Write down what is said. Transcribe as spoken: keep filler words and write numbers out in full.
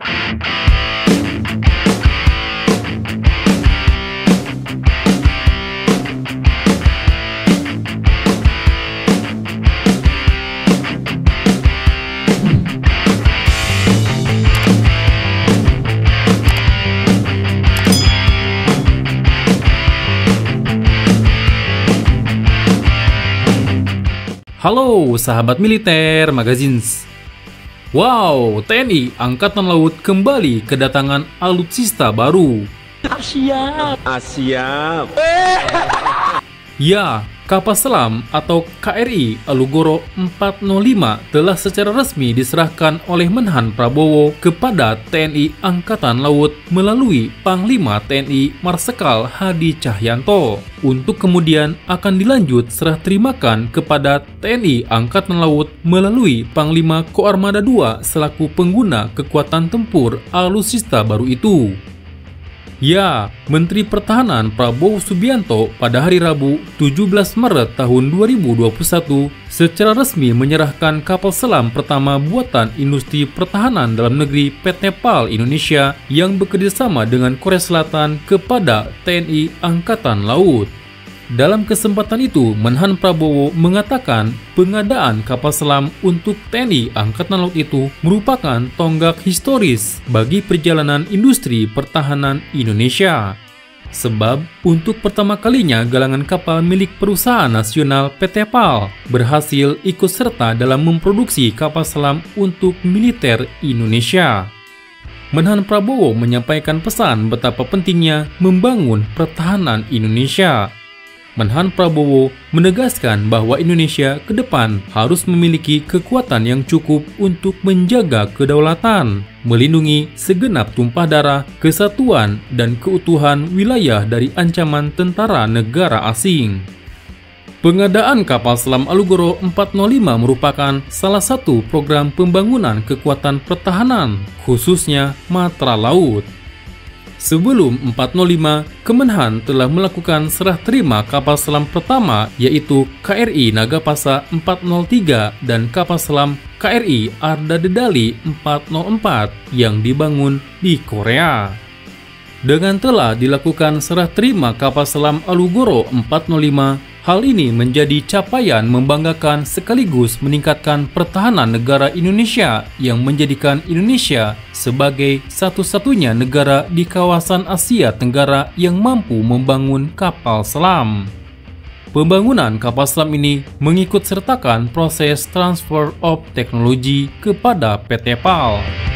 Halo sahabat militer magazines. Wow, T N I Angkatan Laut kembali kedatangan alutsista baru. Siap. Siap. Ya, kapal selam atau K R I Alugoro empat nol lima telah secara resmi diserahkan oleh Menhan Prabowo kepada T N I Angkatan Laut melalui Panglima T N I Marsikal Hadi Cahyanto untuk kemudian akan dilanjut serah terimakan kepada T N I Angkatan Laut melalui Panglima Koarmada dua selaku pengguna kekuatan tempur alutsista baru itu. Ya, Menteri Pertahanan Prabowo Subianto pada hari Rabu tujuh belas Maret tahun dua ribu dua puluh satu secara resmi menyerahkan kapal selam pertama buatan industri pertahanan dalam negeri P T PAL Indonesia yang bekerjasama dengan Korea Selatan kepada T N I Angkatan Laut. Dalam kesempatan itu, Menhan Prabowo mengatakan pengadaan kapal selam untuk T N I Angkatan Laut itu merupakan tonggak historis bagi perjalanan industri pertahanan Indonesia. Sebab untuk pertama kalinya galangan kapal milik perusahaan nasional P T PAL berhasil ikut serta dalam memproduksi kapal selam untuk militer Indonesia. Menhan Prabowo menyampaikan pesan betapa pentingnya membangun pertahanan Indonesia. Menhan Prabowo menegaskan bahwa Indonesia ke depan harus memiliki kekuatan yang cukup untuk menjaga kedaulatan, melindungi segenap tumpah darah, kesatuan, dan keutuhan wilayah dari ancaman tentara negara asing. Pengadaan kapal selam Alugoro empat nol lima merupakan salah satu program pembangunan kekuatan pertahanan, khususnya Matra Laut. Sebelum empat nol lima, Kemenhan telah melakukan serah terima kapal selam pertama yaitu K R I Nagapasa empat nol tiga dan kapal selam K R I Arda Dedali empat nol empat yang dibangun di Korea. Dengan telah dilakukan serah terima kapal selam Alugoro empat nol lima, hal ini menjadi capaian membanggakan sekaligus meningkatkan pertahanan negara Indonesia yang menjadikan Indonesia sebagai satu-satunya negara di kawasan Asia Tenggara yang mampu membangun kapal selam. Pembangunan kapal selam ini mengikut sertakan proses transfer of technology kepada P T PAL.